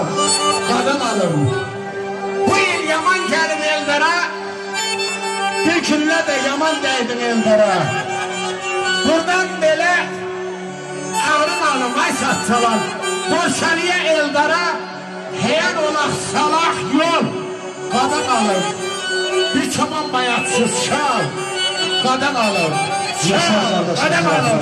qadam alım. Bu il yaman gəlib Eldara, bir günlə də yaman dəydin Eldara. Buradan belə ağrın alım, ay satsalar, Boşaliyə Eldara, heyan olaq salaq yol, qadam alım. Bir çoban bayatsız şal, qadam alım. Şal, qadam alım.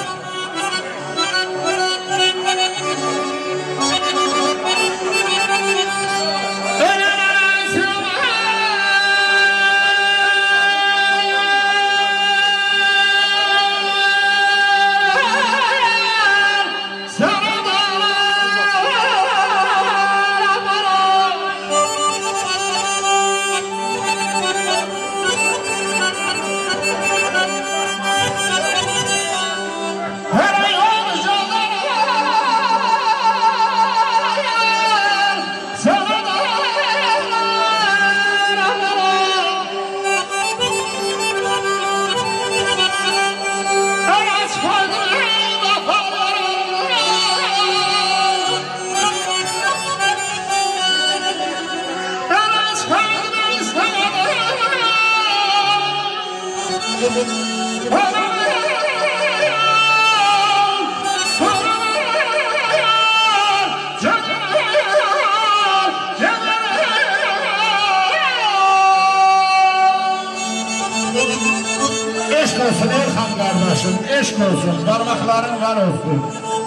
Eşk olsun Elxan qardaşım, eşk olsun, parmakların var olsun.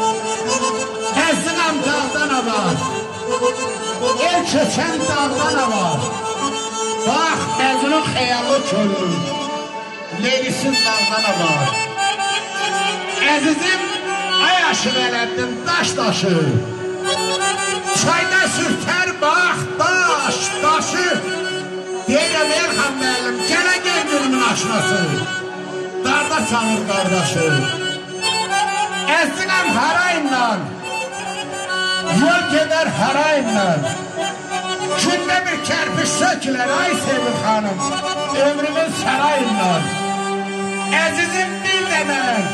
Əzdiğəm dağdan var, el keçən dağdan var. Bax, Məzunun xəyalı körür, Leylisin dağdan var. Əzizim, ay aşır ələddim, daş daşı. Çayda sürtər, bax, daş, daşı. Deyirəm Elxan müəllim, gələ gəldirimin aşması. Darda çanır qardaşı. Əzdiğəm harayla, yol gedər harayla. Gündə bir kərpiş sökülər, ay Sevil xanım, ömrümün sarayla. Əzizim bil də mən,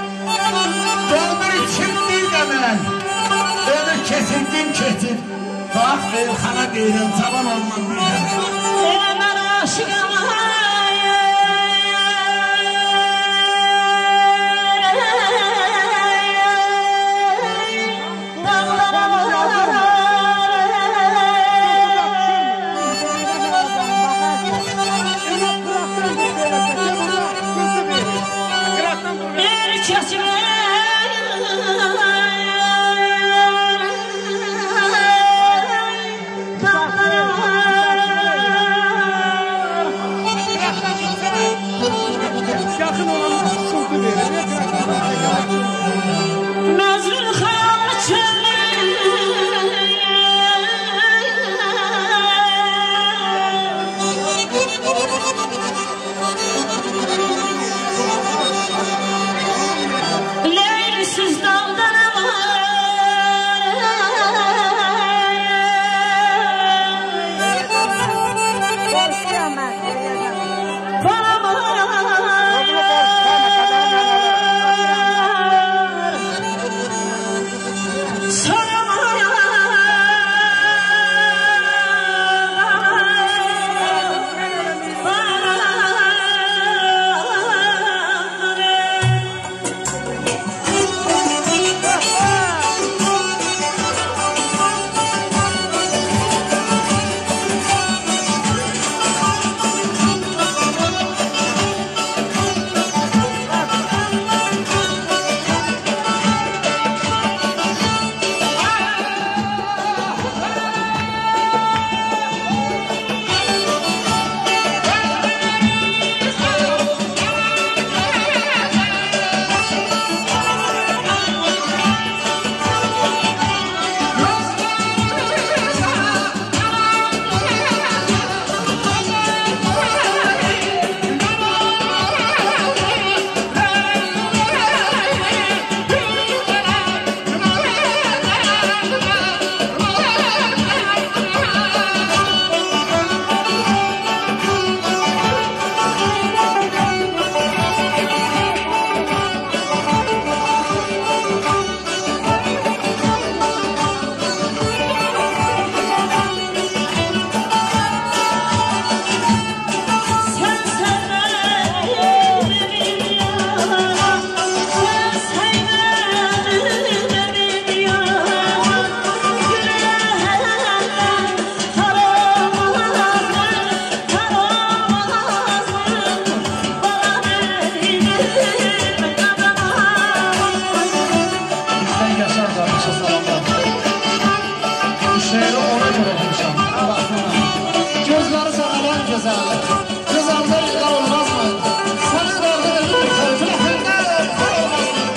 doldur için bil də mən. Ömür kesir, gün keçir. Bax, Elxana deyirəm, cavan olmam bil də mən. Mən aşıqam. şehri ona göre demişim. Gözleri sağlayan güzellik. Güzellik yıkar olmaz mı? Sana verdi elini kalbine olmaz mı?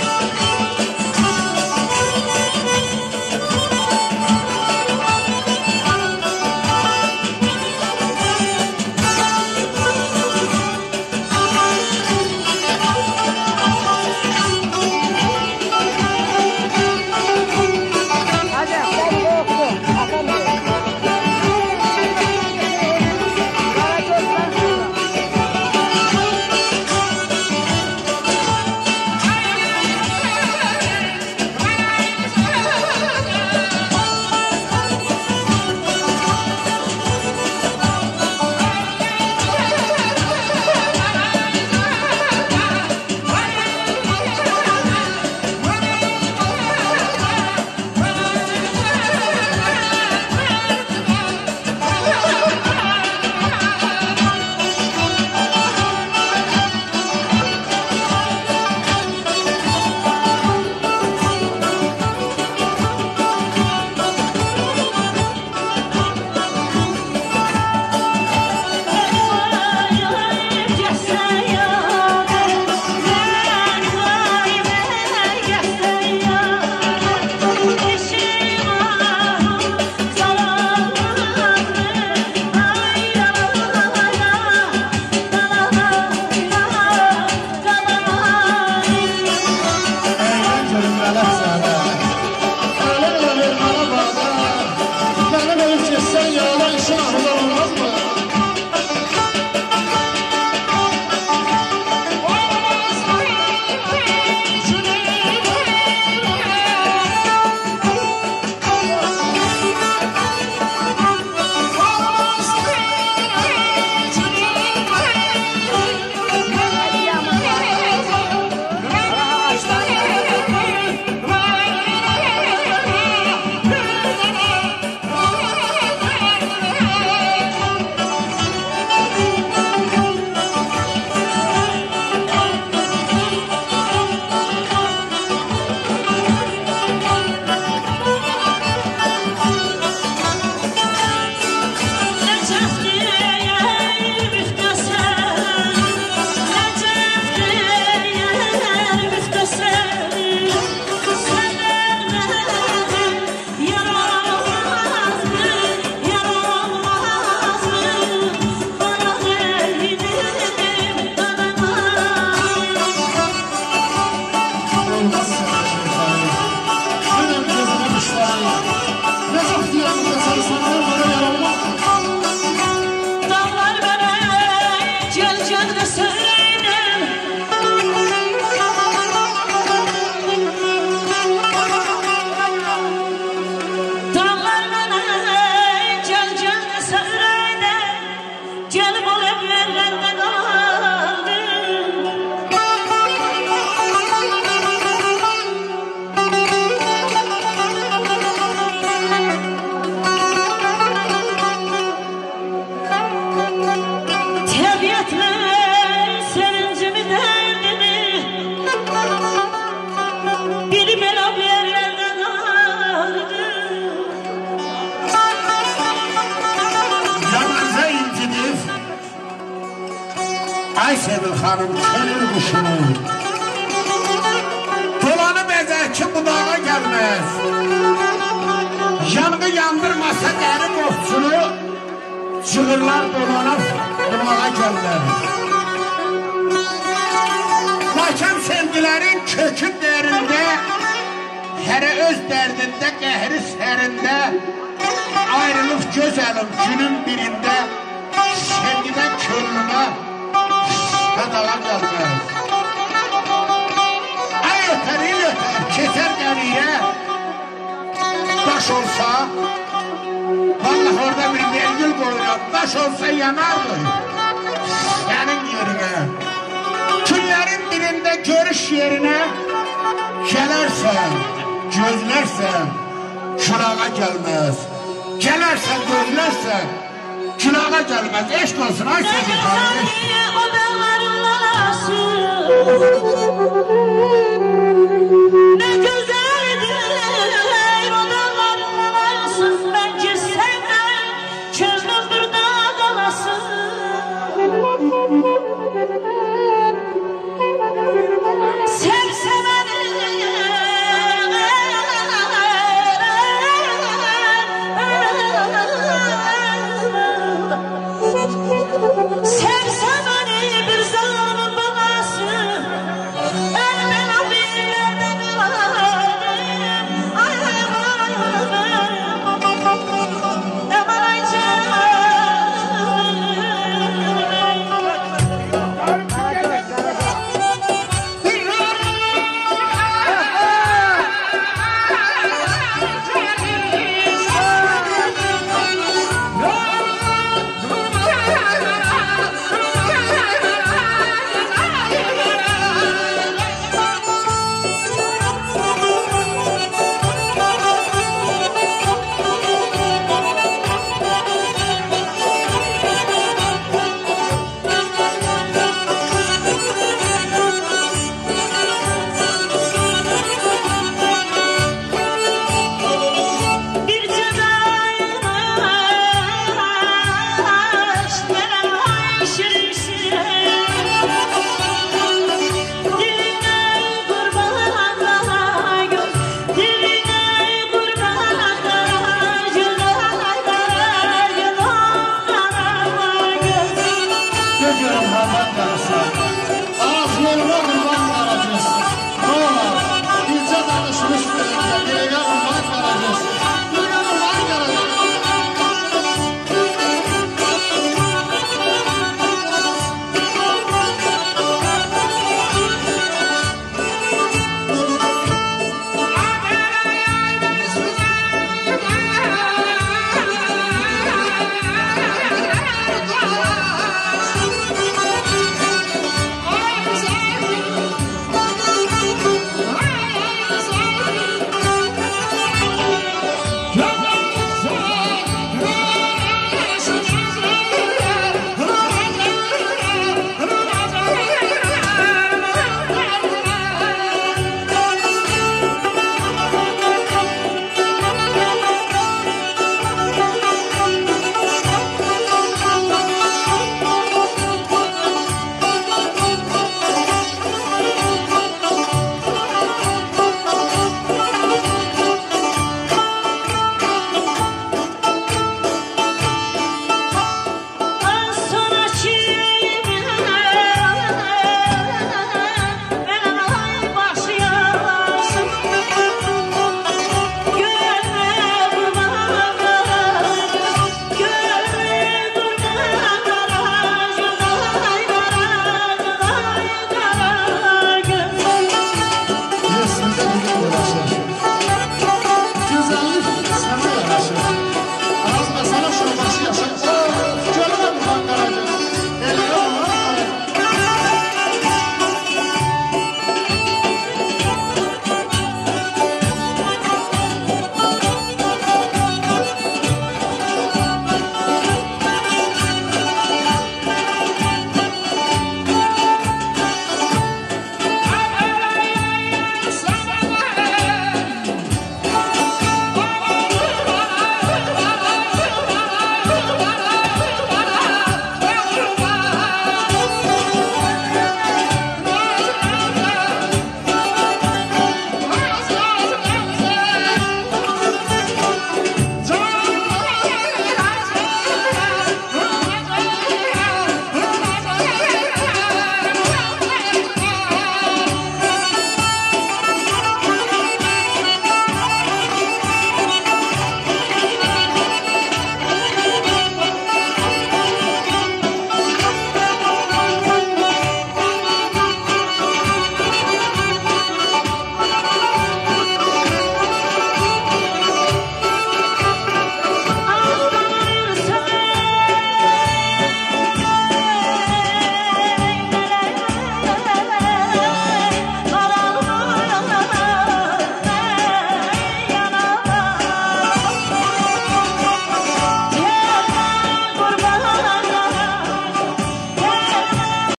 Aysel Hanım könül kuşunu dolanıp əzərki budağa gəlməz. Yanğı yandırmasa dəri qoxçunu çığırlar dolanıp budağa gəlməz. Lakin sevgilərin kökün dərində, hərə öz dərdində, qəhri sərində, ayrılıb gözəlim günün birində, sevgidən könlümə Hadalar gəlməz. Ay ötər, il ötər, keser qəriyə daş olsa, vallahi orada bir vergül qoyuram, daş olsa yanardı sənin yerine. Günlərin birində görüş yerine gələrsən, gözlərsən, külağa gəlməz. Gələrsən, gözlərsən, külağa gəlməz. Eşq olsun, ay sözü kardeş.